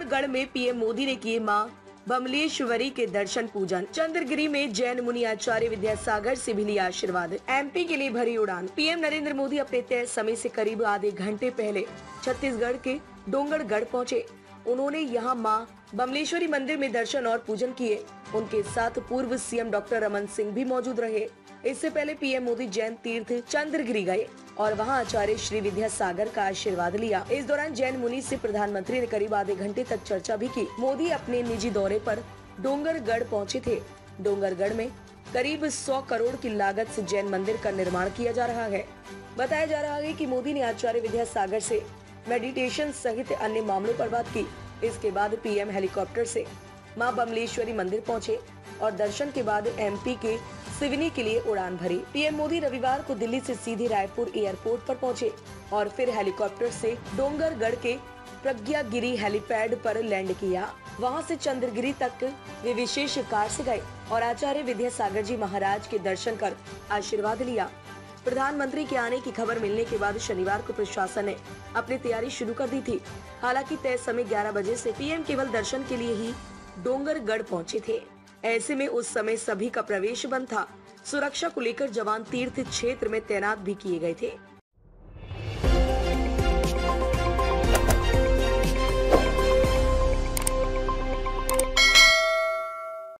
डोंगरगढ़ में पीएम मोदी ने किए मां बमलेश्वरी के दर्शन पूजन। चंद्रगिरी में जैन मुनि आचार्य विद्यासागर से भी लिया आशीर्वाद। एमपी के लिए भरी उड़ान। पीएम नरेंद्र मोदी अपने तय समय से करीब आधे घंटे पहले छत्तीसगढ़ के डोंगरगढ़ पहुंचे। उन्होंने यहां मां बमलेश्वरी मंदिर में दर्शन और पूजन किए। उनके साथ पूर्व सीएम डॉक्टर रमन सिंह भी मौजूद रहे। इससे पहले पीएम मोदी जैन तीर्थ चंद्रगिरी गए और वहां आचार्य श्री विद्यासागर का आशीर्वाद लिया। इस दौरान जैन मुनि से प्रधानमंत्री ने करीब आधे घंटे तक चर्चा भी की। मोदी अपने निजी दौरे पर डोंगरगढ़ पहुंचे थे। डोंगरगढ़ में करीब 100 करोड़ की लागत से जैन मंदिर का निर्माण किया जा रहा है। बताया जा रहा है कि मोदी ने आचार्य विद्यासागर से मेडिटेशन सहित अन्य मामलों पर बात की। इसके बाद पीएम हेलीकॉप्टर से मां बमलेश्वरी मंदिर पहुंचे और दर्शन के बाद एमपी के सिवनी के लिए उड़ान भरी। पीएम मोदी रविवार को दिल्ली से सीधे रायपुर एयरपोर्ट पर पहुंचे और फिर हेलीकॉप्टर से डोंगरगढ़ के प्रज्ञागिरी हेलीपैड पर लैंड किया। वहां से चंद्रगिरी तक वे विशेष कार से गए और आचार्य विद्यासागर जी महाराज के दर्शन कर आशीर्वाद लिया। प्रधानमंत्री के आने की खबर मिलने के बाद शनिवार को प्रशासन ने अपनी तैयारी शुरू कर दी थी। हालांकि तय समय 11 बजे से पीएम केवल दर्शन के लिए ही डोंगरगढ़ पहुंचे थे। ऐसे में उस समय सभी का प्रवेश बंद था। सुरक्षा को लेकर जवान तीर्थ क्षेत्र में तैनात भी किए गए थे।